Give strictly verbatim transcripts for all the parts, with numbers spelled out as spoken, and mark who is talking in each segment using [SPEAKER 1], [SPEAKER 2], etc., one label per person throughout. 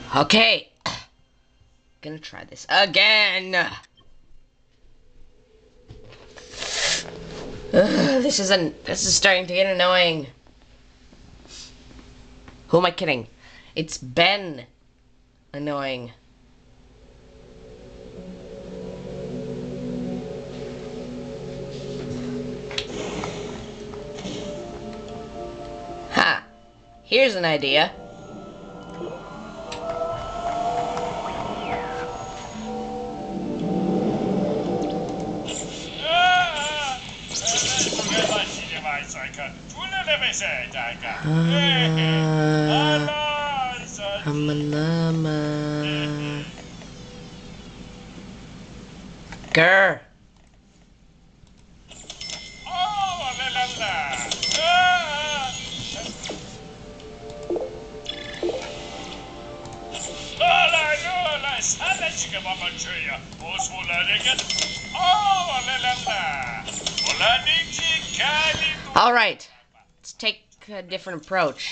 [SPEAKER 1] Okay. Gonna try this again. Ugh, this is an this is starting to get annoying. Who am I kidding? It's Ben. Annoying. Ha! Here's an idea. Hamanama. Grr. All right, let's take a different approach.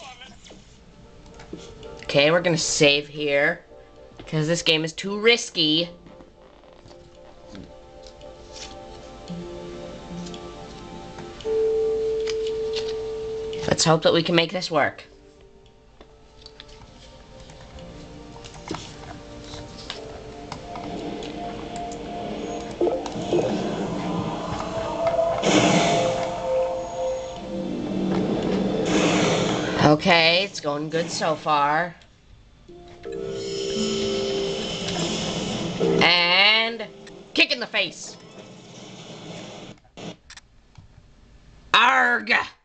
[SPEAKER 1] Okay, we're gonna save here because this game is too risky. Let's hope that we can make this work. Okay, it's going good so far. And kick in the face. Arg!